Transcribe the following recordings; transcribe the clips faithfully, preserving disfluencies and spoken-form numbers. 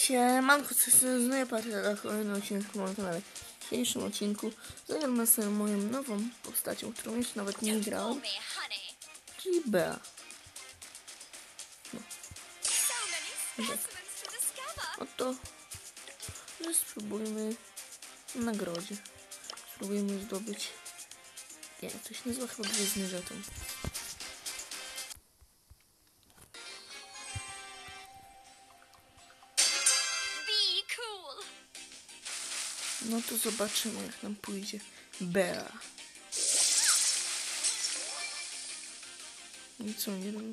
Siemanko, co się znaje na kolejnym odcinku na kanale. W dzisiejszym odcinku zagramy sobie moją nową postacią, którą jeszcze nawet nie grałem, czyli Bea. No. Tak. Oto, że spróbujmy w nagrodzie. Spróbujmy zdobyć, nie wiem, to się nazywa chyba gwiezdny żeton. No to zobaczymy, jak nam pójdzie. Bea. I co nie robią?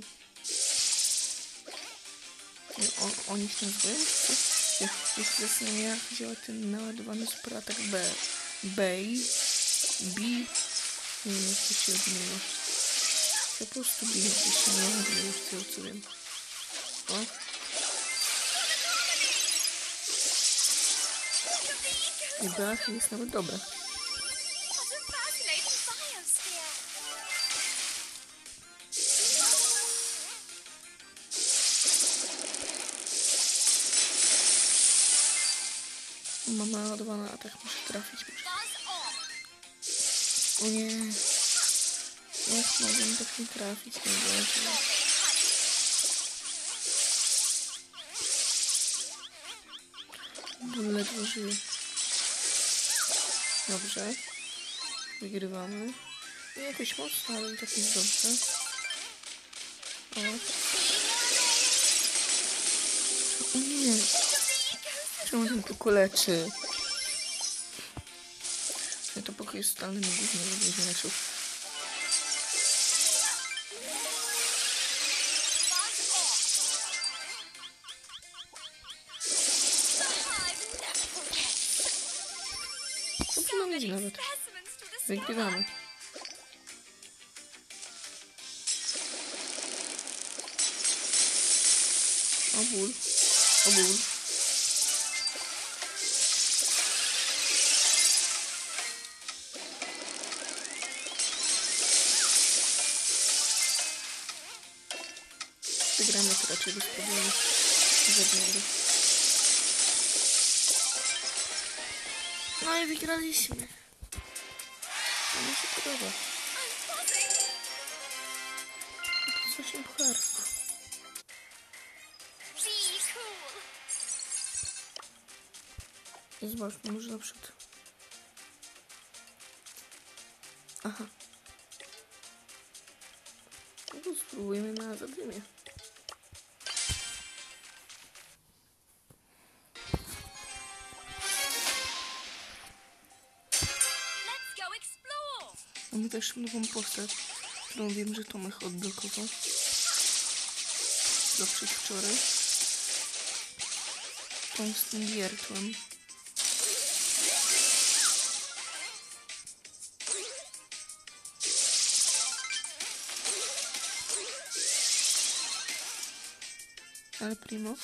On, oni się nazywają? Jeśli zastanawiam, jak działa ten naładowany superatak B. Bej. B. Nie wiem, jak to się odmienia. Ja po prostu biję, jeśli nie wiem, już tyle, co wiem. O. I Bea jest nawet dobra. Mam naładowany atak, muszę trafić. Muszę. O nie. Jak mogę tak nie trafić? Nie wiem. Ledwo żyję. Dobrze. Wygrywamy. Nie jakoś mocno, ale i tak jest dobrze. O. O nie. Czemu ten tu leczy? To pokój jest totalnym gównem, żeby się leczył. Dobrze nam idzie nawet. Wygrywamy. O ból. O ból. Wygramy to raczej bez problemu. Żadnego. No i wygraliśmy. To mi się podoba. To jest osiem pucharków. I zobaczmy, może na przykład. Aha. No to spróbujmy na zadymie. Mamy też nową postać, którą wiem, że Tomek odblokował do przedwczoraj. Tą z tym wiertłem. Ale primo.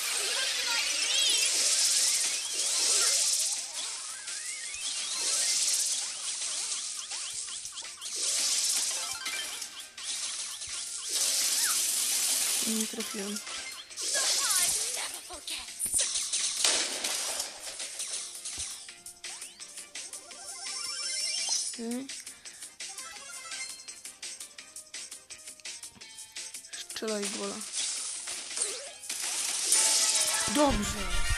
Nie trafiłem. Okay. Strzelaj gola. Dobrze.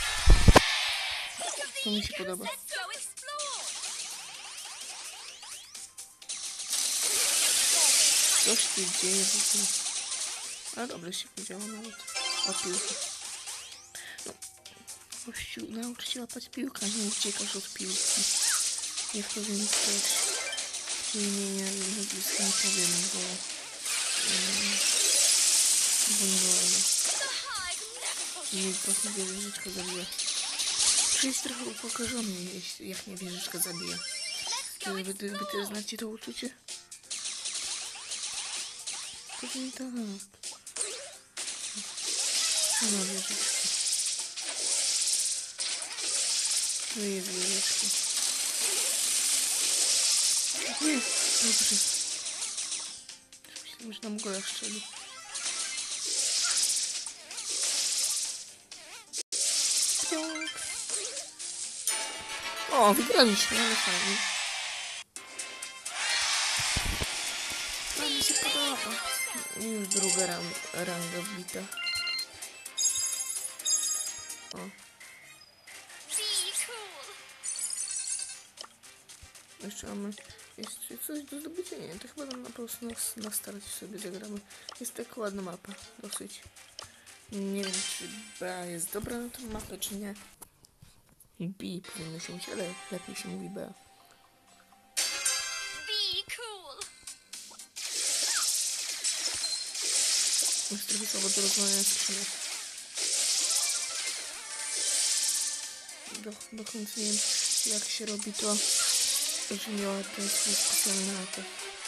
To mi się podoba. Coś tu dzieje w ogóle. Ale dobrze się podziało nawet. O piłkę. No. Kościół, naucz się łapać piłkę, nie uciekasz od piłki. Nie powiem coś imienia i nazwiska nie powiem, bo... Um, bo nie wolno. Nie po prostu wieżyczka zabija. To jest trochę upokorzony, jak mnie wieżyczka zabija. Wy, wy, wy też znacie to uczucie? Pewnie tak. No wieżyczka. No jest wieżyczka. Nie, dobrze. Myślałem, że nam gola strzeli. pociąg. O, wygraliśmy, ale fajnie. No mi się podoba. Już druga ran ranga wbita. O. Jeszcze mamy jeszcze coś do zdobycia? Nie, to chyba nam na prostu na, na starcie sobie zagramy. Jest taka ładna mapa, dosyć. Nie wiem, czy B jest dobra na tą mapę, czy nie. B powinno się mówić, ale lepiej się mówi B. Jest trochę słabo do rozmawiania skrzynek. Do, do końca nie wiem, jak się robi to, że miała ten swój specjalny atak.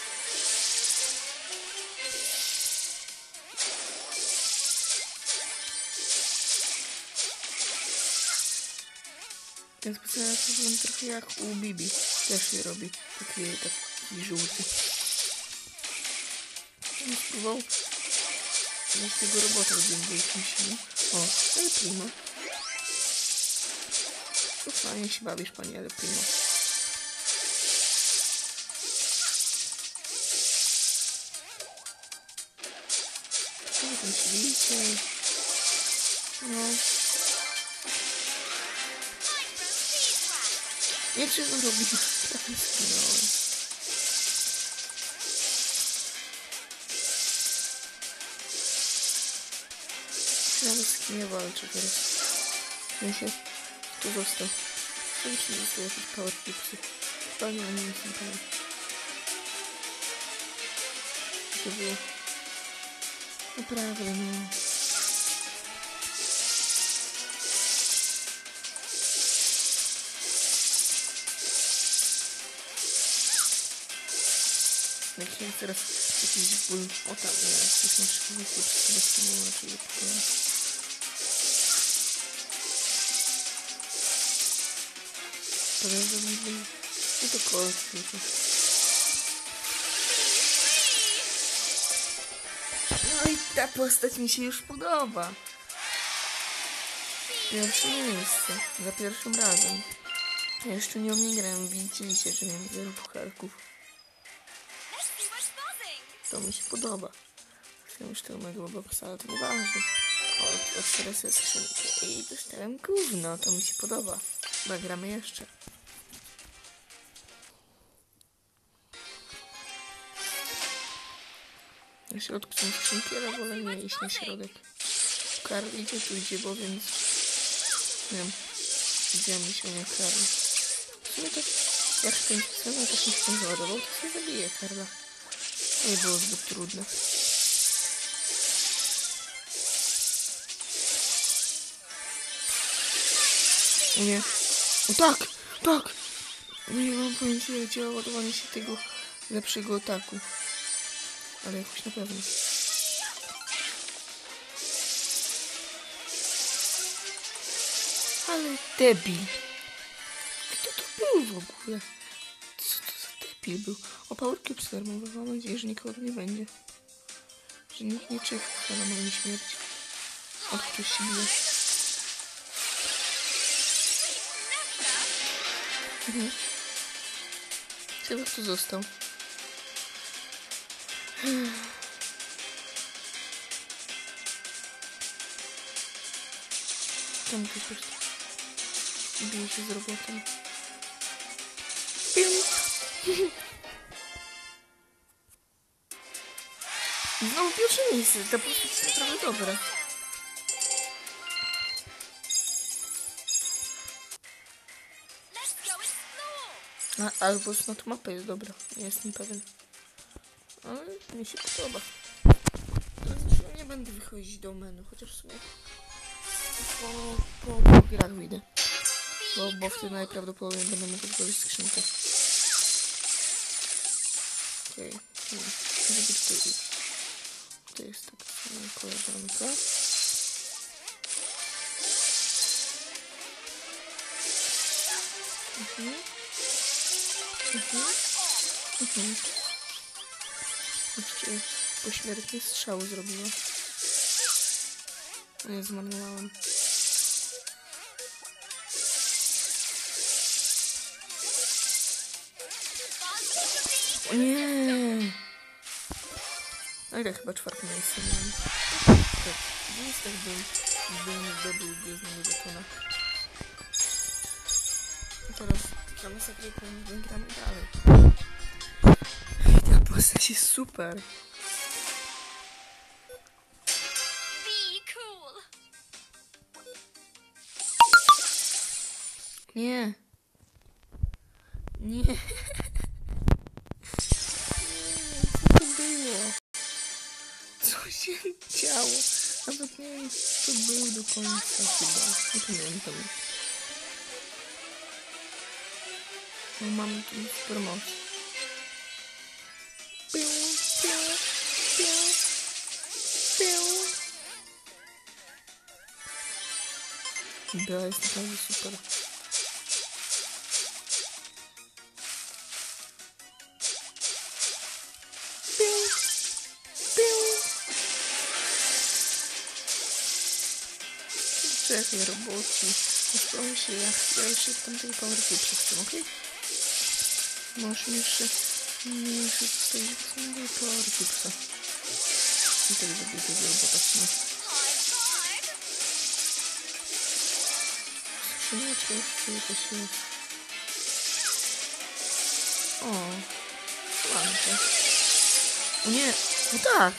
Ten specjalny atak wygląda trochę jak u Bibi. Też je robi. Taki, taki żółty. On spróbował z tego robota w jakimś. O, ale primo. To fajnie się bawisz, pani, ale primo. Co wy tam się widzicie? No. Nie trzeba robić. Prawie skinąłem. Nawet z kim ja walczę teraz. Ja się tu został. Co mi się zostało jakieś power pipsy? Chyba nie, nie jestem pewien. To było. Naprawdę, no. Jak się teraz jakiś ból. O tam, nie, coś masz chyba teraz nie wiem, raczej je powiem. No to kolce. No i ta postać mi się już podoba. Pierwsze miejsce. Za pierwszym razem. Ja jeszcze nią nie grałem. Widzicie, że miałem zero pucharków. To mi się podoba. Chciałem już tego mojego boxa, ale to nieważne. O, otwierę sobie skrzynkę i dostałem gówno. To mi się podoba. Chyba gramy jeszcze. Na środku są skrzynki, ale wolę nie iść na środek. Karl idzie, tu idzie, bo więc... Nie wiem. Idziemy się nie Karl. W sumie to... Jak ten cenę też nie chcę załadował, to sobie zabiję Karla. Nie było zbyt trudne. O nie. O tak! Tak! Nie mam pojęcia, jak działa ładowanie się tego lepszego ataku. Ale jakoś na pewno. Ale debil. Kto to był w ogóle? Co to za debil był? O, Power Cubes darmowe. Mam nadzieję, że nikogo nie będzie. Że nikt nie czeka na moją śmierć. Od której się bije. Mhm. Chyba tu został. Tam ktoś jest. Bije się z robotem. Znowu pierwsze miejsce. Ta postać jest naprawdę dobra. A, albo smart mapa jest dobra. Nie jestem pewien. Ale mi się podoba. Teraz nie będę wychodzić do menu, chociaż w sumie po, po, po grach wyjdę. Bo, bo wtedy najprawdopodobniej będę mógł otworzyć skrzynkę. Okej. Okay. Hmm. Żeby tutaj iść. To jest taka sama koleżanka. Mhm. Mhm. Mhm. Jeszcze pośmiertnie strzały zrobiła. Nie zmarnowałam. Nie. No i tak chyba czwarte miejsce miałem. Tak, więc tak bym, bym zdobył Gwiezdnego Zakona. I teraz gramy z Agryką i gramy dalej. Ta postać jest super. Nie. Nie. Co to było? Co się działo? Nawet nie wiem, co to było do końca chyba. Nie pamiętam. No, mamy tu super moc. Piu, piu, piu, piu. Da, jest naprawdę super. Czekaj, roboci. Uspokój się, ja, ja jeszcze tam tego power clipsa chcę, okej? Możesz mi jeszcze... mi jeszcze zostawić samego power clipsa. I tak zrobię tego robota w sumie. Skrzyneczka jeszcze jakaś jest. O, ładnie. O nie, no tak!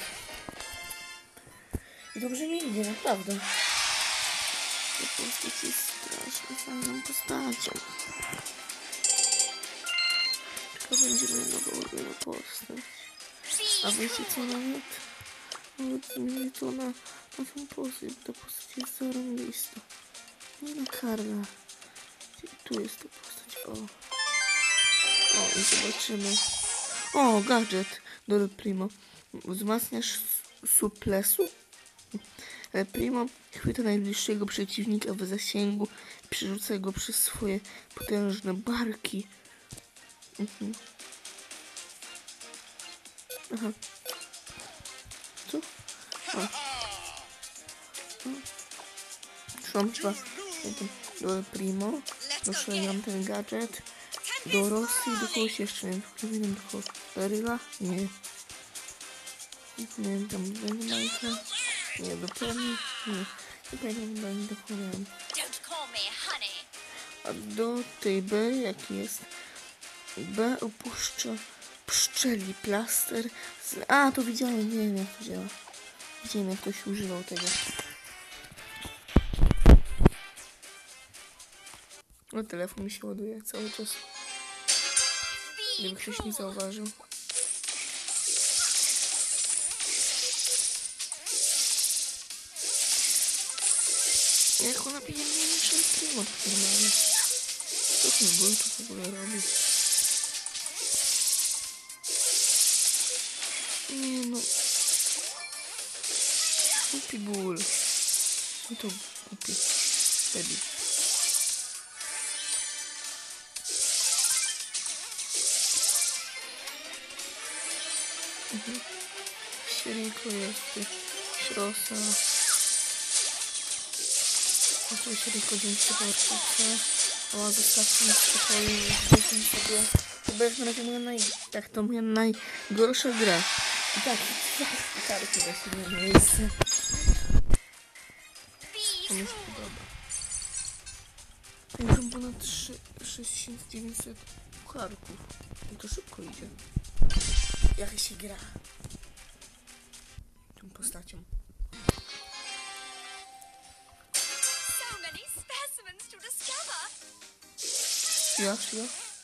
I dobrze mi idzie, naprawdę. Ta postać jest strasznie fajną postacią. To będzie moja nowa ulubiona postać. A wiecie co nawet? Nawet zmienię to na, na tą postać, bo ta postać jest zarąbista. Nie na Karla. Tu jest ta postać, o. O, i zobaczymy. O, gadżet do Primo. Wzmacniasz suplesu? Primo chwyta najbliższego przeciwnika w zasięgu i przerzuca go przez swoje potężne barki. Mhm. Aha. Co? O. Szłam chyba do Primo. Doszłam ten gadżet. Do Rosji, do kogoś jeszcze, nie wiem, do Daryla? Nie. Nie pamiętam, do Dynamite'a. Nie, do Penny? Nie. Nie pamiętam, do nie dochodem. A do tej B, jaki jest? B opuszcza pszczeli plaster. Z... A, to widziałem, nie wiem jak to działa. Widziałem jak ktoś używał tego. No telefon mi się ładuje cały czas. Gdyby ktoś nie zauważył. Jak ona pije mniejszy klimat normalnie. Co ten ból tu w ogóle robi? Nie no. Głupi ból. No to głupi. Debil. Mhm. Sieriko jest. Śrosa. Oczywiście tylko dzięki powerszybce. O, zostawcie mi w spokoju. Zdechnę sobie. To będzie na razie moja naj... Tak, to moja najgorsza gra. I tak, i karty właśnie na miejsce. To mi się podoba. Już mam ponad sześć tysięcy dziewięćset pucharków. I to szybko idzie. Jak się gra tą postacią. Ja, ja.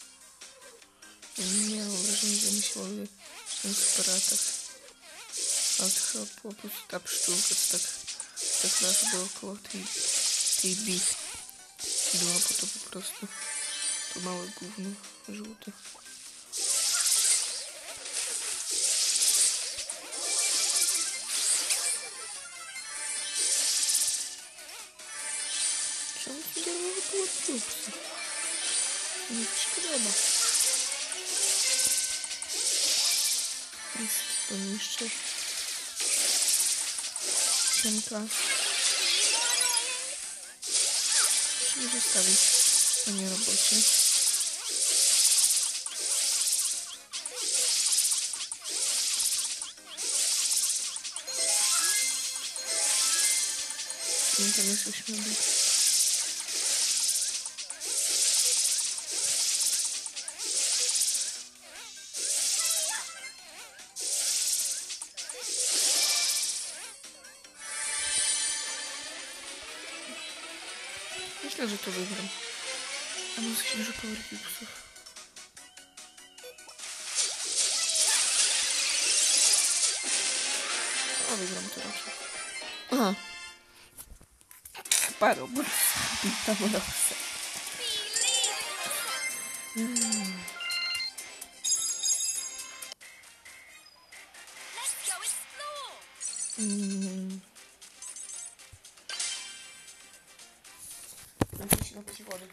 Nie mam wrażenia, że mi się ładuje ten super atak. Ale to chyba po prostu ta pszczółka, to tak, tak raz dookoła tej, tej bitwy była, bo to po prostu to małe gówno żółte. Czemu mi darmowy koło trupsy? Mi się podoba. Jest to jeszcze siemka. Czyli zostawić w stanie robocie. Nie, tam jest ośmiobit. Myślę, że to wygram. A mam coś dużo power cubesów. O, wygram to raczej. Aha. Parę bo tam rosę. Hmm. Hmm. Muszę się napić wody.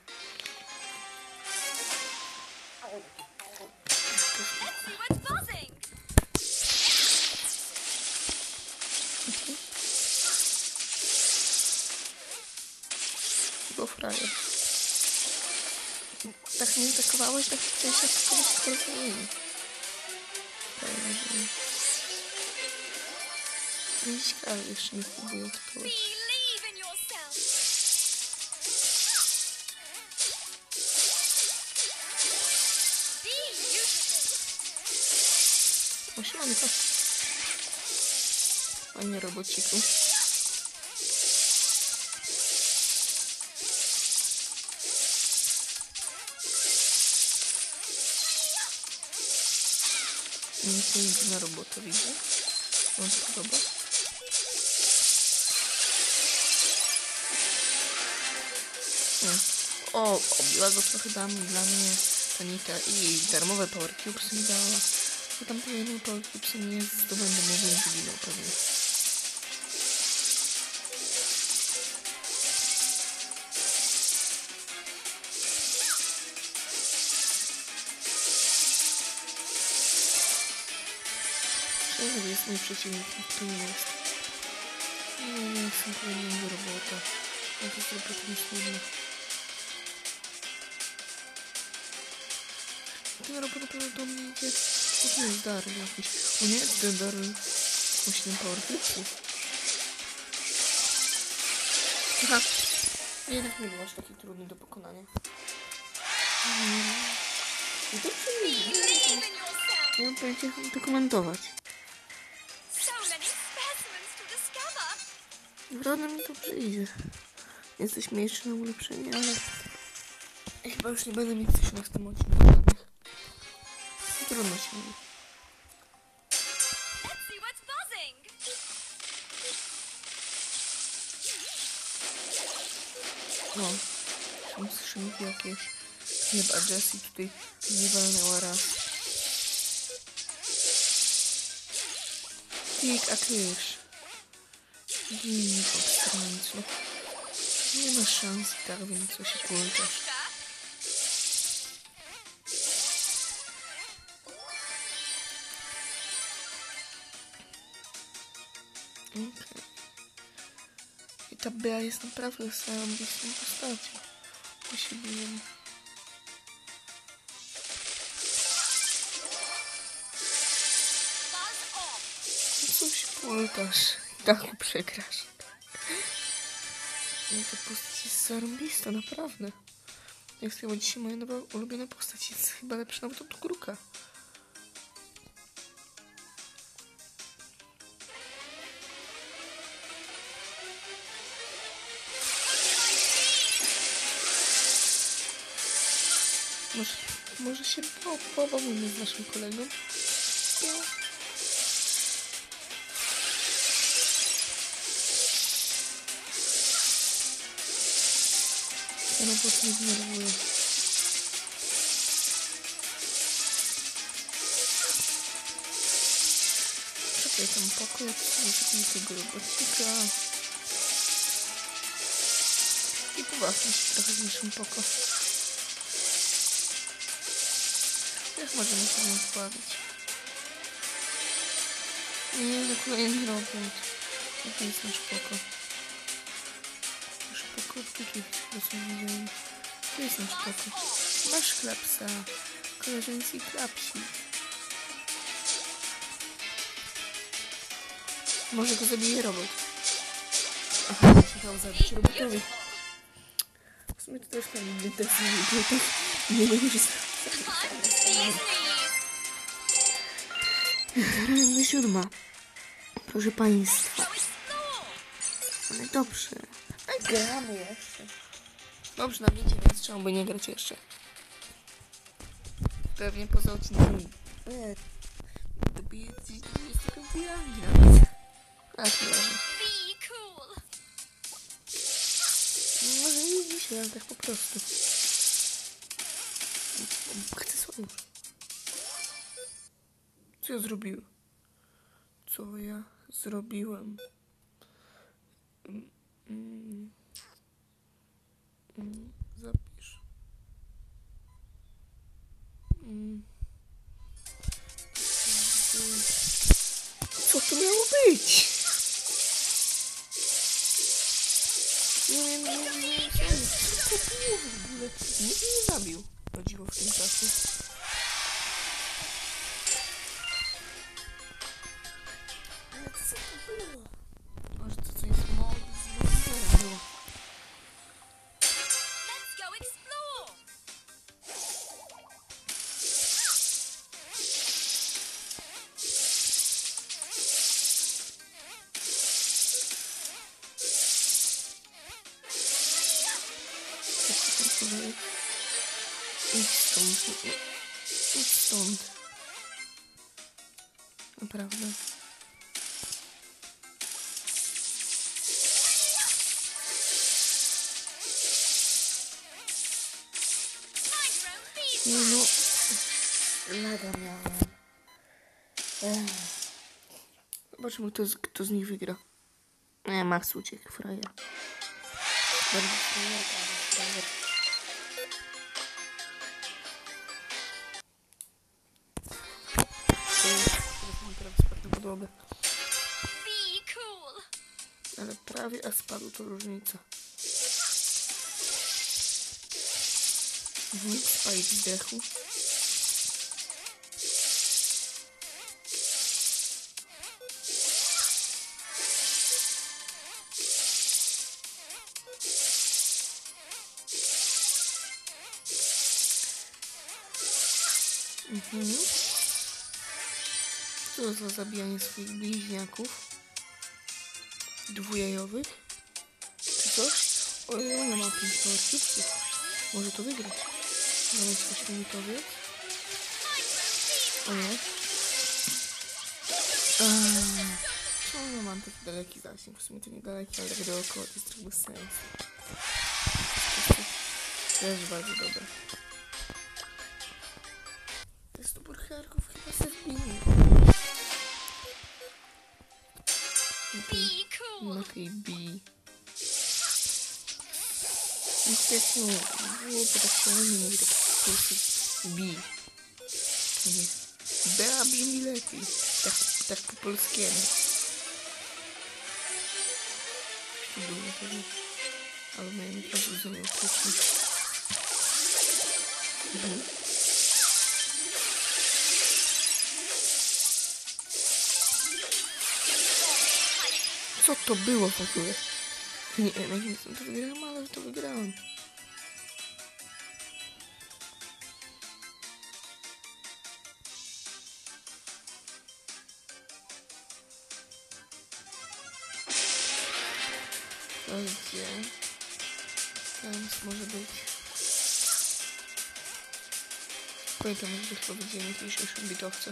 Bo frajer. Tak mnie atakowałeś, tak chciałeś atakować kolejnymi. Frajerzy. Jakiś kar jeszcze nie próbuje atakować. Osiąga. Fajnie, robociku. Piękna robota, widzę. On się podoba. Hmm. O, obiła go trochę damy dla mnie. Tanita i darmowe power cubes mi dała. Bo tam powinien power cubes nie zdobędę, nie wiem, zginął pewnie. To jest mój przeciwnik, to nie jest. Nie, nie jestem kolejną do robota. Ja to zrobię to niesłownie. Ten robot naprawdę do mnie idzie. To nie jest Daryl jakiś. O nie, ten Daryl. Ma siedem power cubesów. Aha. Jednak nie był aż taki trudny do pokonania. I to przyjdzie. Nie mam pojęcia, jak to komentować. Wrodę mi to przyjdzie. Jesteśmy jeszcze na ulepszenie, ale chyba już nie będę mieć coś na tym odcinku żadnych. Trudno się mówi. No, są skrzynki jakieś. Chyba Jessie tutaj nie walnęła raz. Tik, a kysz. Gin, obstrańcu. Nie ma szans i tak wiem, co się kultasz. Okej. Okay. I ta Bea jest naprawdę samą bliską postacią. Posiedliłem. Co się kultasz? I tak przegrasz. I ta postać jest zarąbista, naprawdę. Jak chyba dzisiaj moja nowa ulubiona postać jest chyba lepsza nawet od Kruka. Może, może się po, pobawimy z naszym kolegą. No. Robot nie znerwuje. Czekaj tam pokój, zrobimy tego robocika. I pobawmy się trochę z naszym poko. Jak możemy się nim zbawić? Nie, no kolejny robot. To jest nasz poko. Nasz poko, tutaj rozumiem. To jest nasz poko. Masz chlapsa. Koleżeński klapsi. Może go zabije robot. Aha, musiał zabić robotowi. W sumie to też fajny test nie tak. Nie wiem, że Ranga siódma. Proszę państwa. Ale dobrze. A gramy jeszcze. Dobrze, na wiecie, więc trzeba by nie grać jeszcze. Pewnie poza odcinkiem. Nie. Dobiję dwudziestego diami nawet. A to leży. Może nie myślałem tak po prostu. Chcę sojusz. Co ja zrobiłem? Co ja zrobiłem? Mm, mm, mm, zapisz. Mm. Co to miało być? Nie wiem, nie wiem, nie wiem, co to było w ogóle. Nikt mnie nie zabił. O dziwo w tym czasie. Ale co to było? Może to coś z mod z Monstera było. Idź stąd. Idź stąd. Naprawdę. Nie no. Laga miałem. Ech. Zobaczymy, kto z, kto z nich wygra. Nie, Max uciekł, frajer. Bardzo frajer, frajer. Podłogę. Ale prawie, a spadł, to różnica. Mhm, Spike zdechł. Mhm. Co za zabijanie swoich bliźniaków dwujajowych czy coś? Oj, ona ma pięć power cubesów. Może to wygrać. Mamy coś limitowy. O nie. Czemu mam taki daleki zasięg? W sumie to nie daleki, ale tak dookoła to jest trochę bez sensu. To jest bardzo dobre. To jest topór herków chyba se wbije. Na tej B. Niestety, no, było to tak się nie mówi tak po prostu B. Nie. B brzmi lepiej. Tak, tak po polskiemu. To było pewnie. Ale miałem jakieś zrozumiał wcześniej. Mhm. Co to było w ogóle? Nie wiem, jak nic to wygrałem, ale to wygrałem. To gdzie? Tam może być. Pamiętam, że chyba widziałem jakieś ośmiobitowce.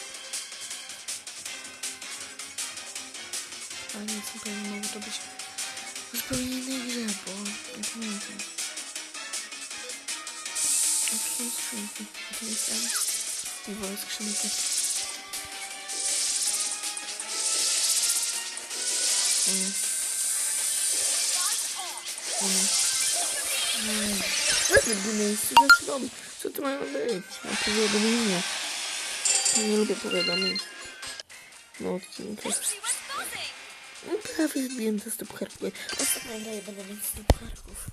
A nic nie powiem, mogło to być w zupełnie innej grze, bo nie pamiętam. A to są skrzynki. A to jest tam. Nie wolę skrzynki. O nie. O nie. Ej. Nawet do miejsca zaczynam. Co to ma być? Na powiadomienia. Nie lubię powiadomień. Na odcinkach. No prawie zbiłem te stopcharki. Ostatnia gra będę mieć stopcharków.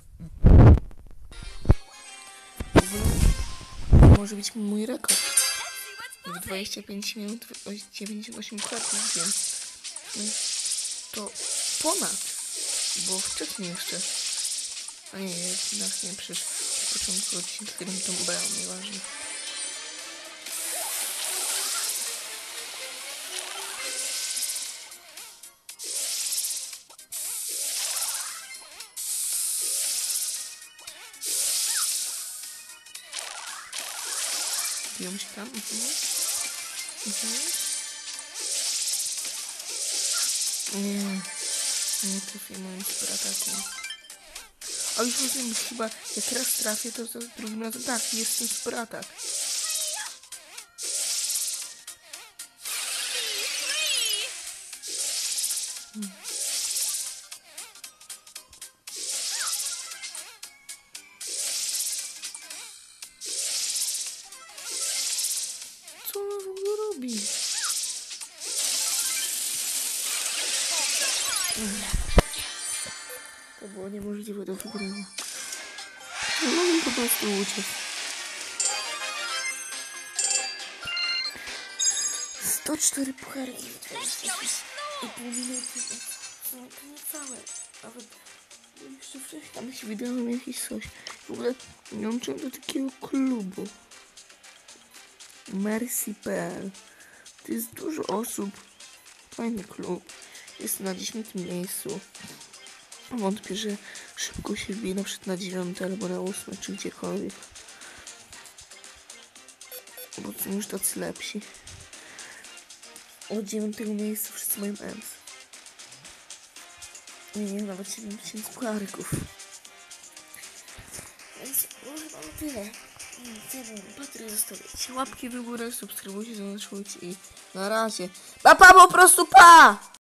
Może być mój rekord. W dwadzieścia pięć minut dziewięćdziesiąt osiem kartów wziąłem. To ponad. Bo wcześniej jeszcze. A nie, jednak nie, przecież w początku odcinka kiedy mi to brał, nieważne. Biją się tam? Mhm. Mhm. Nie. Nie trafię moim superatakiem. A już rozumiem, chyba jak teraz trafię, to za drugim razem tak, jest ten superatak. Hmm. Co ona w ogóle robi? Hmm. To było niemożliwe do wygrania. Nie mogę po prostu uciec. sto cztery puchary i pół minuty. No to nie całe. Nawet jeszcze wcześniej tam się wydałem jakieś coś. W ogóle dołączyłem do takiego klubu. Mercy kropka p l. To jest dużo osób. Fajny klub. Jest na dziesiątym miejscu. Wątpię, że szybko się wbije na przykład na dziewiąte albo na ósme, czy gdziekolwiek. Bo są już tacy lepsi. Od dziewiątego miejsca wszyscy mają ems. Nie, nie, nawet siedem tysięcy pucharków. Więc może mam tyle. Nie wiem, Patryk, zostawiajcie łapki w górę, subskrybujcie, zobaczcie i na razie. Pa, pa, po prostu pa!